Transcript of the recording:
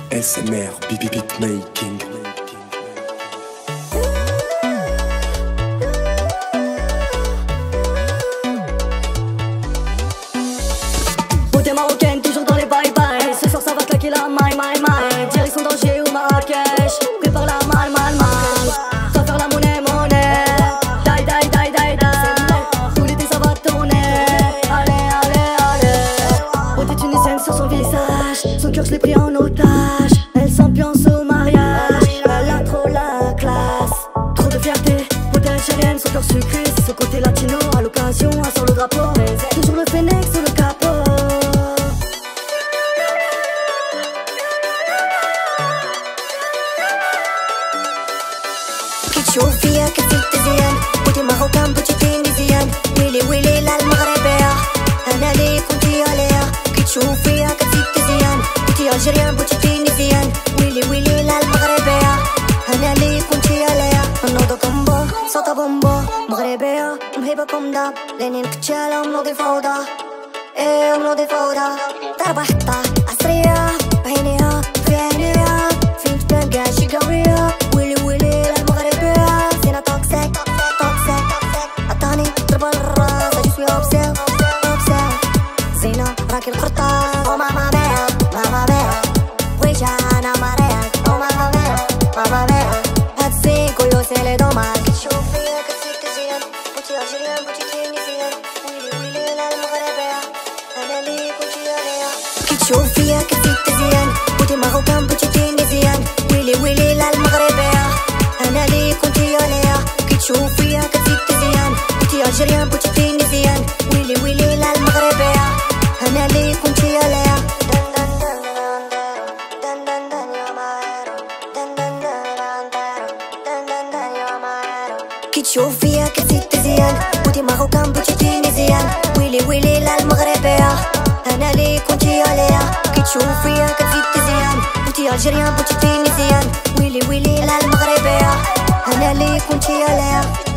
ASMR Beatmaking. Beauté marocaine, toujours dans les bye-bye. Ce soir ça va claquer la maille. Direction d'Angers ou Marrakech. Prépare la mal. Ça va faire la monnaie. Die. Tout l'été ça va tourner. Allez. Beauté tunisienne sur son visage. Son cœur je l'ai pris en otage. Elle s'ambiance au mariage. Elle a trop la classe. Trop de fierté. Beauté algérienne, son cœur sucré. C'est ce côté latino. À l'occasion, à sur le drapeau. Toujours le Phoenix sur le capot. شوف فيها كيف تزيان بوتي ماروكان بوتي تونسيان ويلي للمغربية أنا ليك وانتي عليها كي تشوف فيها كيف تزيان بوتي ألجيريان بوتي تونسيان ويلي للمغربية أنا ليك وانتي عليها نوضو كومبو صوتا بومبو مغربية مهيبة كوم داب لاني نكتشالة ومنوضي فوضى ومنوضي فوضى ضربة حطة عصرية بعينيها في عينيها فين تبان كاع شي قوية ويلي راكي القرطة او ماما ميا ويش انا مريض او ماما ميا هاد الزين كلو سيلي دوماك تشوف فيا كتزيد تزيان بوتي الجيريان بوتي تونسيان ويلي للمغربية انا ليك وانتي عليا كي تشوف فيا كتزيد تزيان بوتي ماروكان بوتي تونسيان ويلي للمغربية انا ليك وانتي عليا كي تشوف فيا كتزيد تزيان بوتي الجيريان بوتي تونسيان ويلي للمغربية أنا ليك وانتي عليا كي تشوف فيا كتزيد تزيان بوتي ماروكان بوتي تونسيان ويلي للمغربية أنا ليك وانتي عليا كي تشوف فيا كتزيد تزيان بوتي ألجيريان بوتي تونسيان ويلي للمغربية أنا ليك وانتي عليا